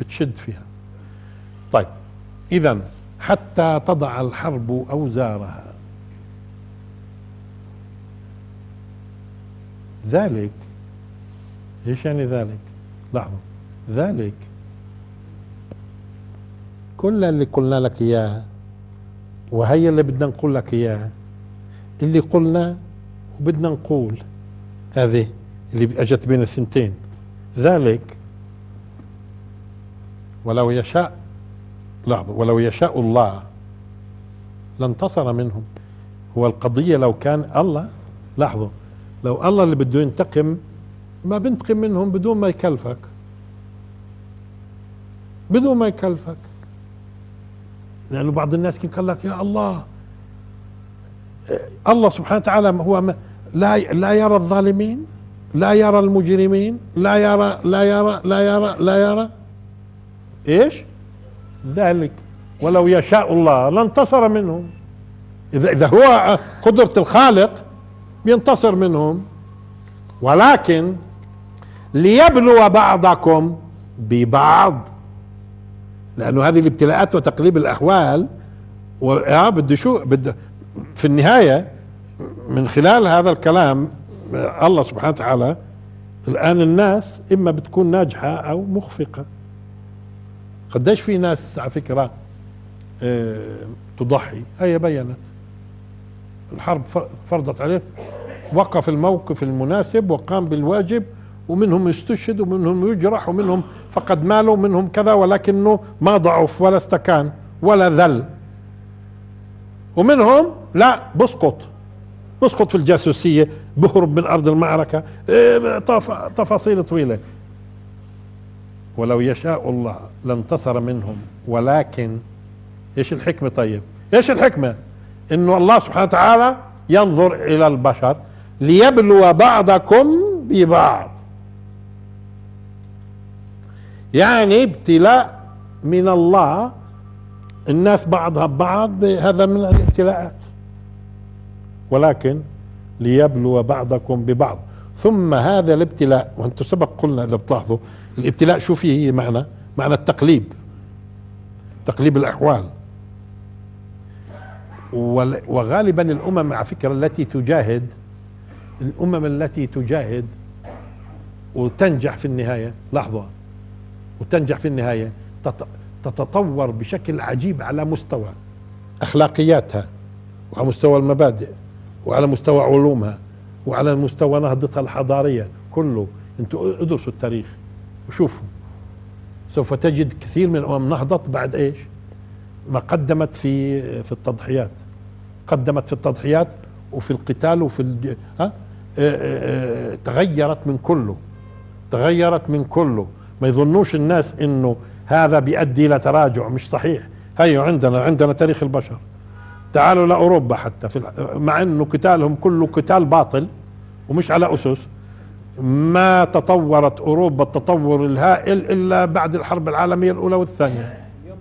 بتشد فيها. طيب إذن حتى تضع الحرب أوزارها، ذلك ايش يعني ذلك؟ لاحظوا، ذلك كل اللي قلنا لك اياه، وهي اللي بدنا نقول لك اياه، اللي قلنا وبدنا نقول، هذه اللي اجت بين الثنتين. ذلك ولو يشاء، لاحظوا، ولو يشاء الله لانتصر منهم. هو القضية لو كان الله، لاحظوا، لو الله اللي بده ينتقم ما بينتقم منهم بدون ما يكلفك، بدون ما يكلفك. لأنه بعض الناس كان قال لك يا الله، الله سبحانه وتعالى هو لا يرى الظالمين، لا يرى المجرمين، لا يرى لا يرى لا يرى لا يرى ايش؟ ذلك ولو يشاء الله لانتصر منهم. إذا هو قدرة الخالق بينتصر منهم، ولكن ليبلو بعضكم ببعض، لأنه هذه الابتلاءات وتقليب الأحوال بده شو، بده في النهاية من خلال هذا الكلام الله سبحانه وتعالى الآن الناس إما بتكون ناجحة أو مخفقة. قديش في ناس على فكرة تضحي، هي بينت الحرب فرضت عليه، وقف الموقف المناسب وقام بالواجب، ومنهم يستشهد ومنهم يجرح ومنهم فقد ماله ومنهم كذا، ولكنه ما ضعف ولا استكان ولا ذل، ومنهم لا بسقط في الجاسوسية، بهرب من أرض المعركة، تفاصيل طويلة. ولو يشاء الله لانتصر منهم، ولكن ايش الحكمة؟ طيب ايش الحكمة؟ انه الله سبحانه وتعالى ينظر الى البشر ليبلو بعضكم ببعض، يعني ابتلاء من الله، الناس بعضها ببعض، هذا من الابتلاءات، ولكن ليبلو بعضكم ببعض. ثم هذا الابتلاء، وانتم سبق قلنا اذا بتلاحظوا الابتلاء شو فيه معنى التقليب، تقليب الاحوال. وغالبا الامم على فكرة التي تجاهد، الامم التي تجاهد وتنجح في النهاية، لاحظوا، وتنجح في النهاية تتطور بشكل عجيب على مستوى اخلاقياتها، وعلى مستوى المبادئ، وعلى مستوى علومها، وعلى مستوى نهضتها الحضارية كله. انتوا ادرسوا التاريخ وشوفوا، سوف تجد كثير من الامم نهضت بعد ايش؟ ما قدمت في التضحيات، قدمت في التضحيات وفي القتال وفي تغيرت من كله، تغيرت من كله. ما يظنوش الناس انه هذا بيؤدي الى تراجع، مش صحيح. هيو عندنا تاريخ البشر، تعالوا لاوروبا حتى مع انه قتالهم كله قتال باطل ومش على اسس، ما تطورت اوروبا التطور الهائل الا بعد الحرب العالميه الاولى والثانيه.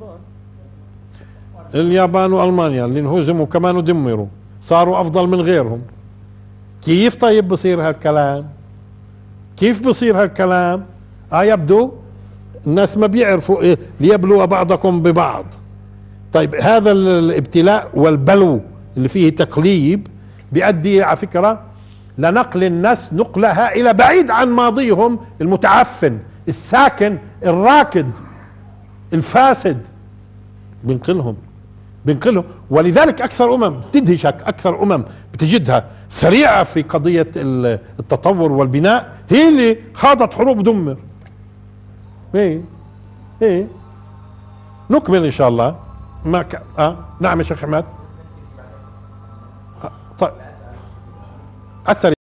اليابان والمانيا اللي انهزموا كمان ودمروا، صاروا افضل من غيرهم. كيف طيب بصير هالكلام؟ كيف بصير هالكلام؟ يبدو الناس ما بيعرفوا إيه ليبلو بعضكم ببعض. طيب هذا الابتلاء والبلو اللي فيه تقليب بيؤدي على فكرة لنقل الناس نقلة هائلة بعيد عن ماضيهم المتعفن الساكن الراكد الفاسد، بنقلهم. ولذلك اكثر امم تدهشك، اكثر امم بتجدها سريعة في قضية التطور والبناء هي اللي خاضت حروب دمر. ايه نكمل ان شاء الله. ما نعم يا شيخ احمد. طيب السريع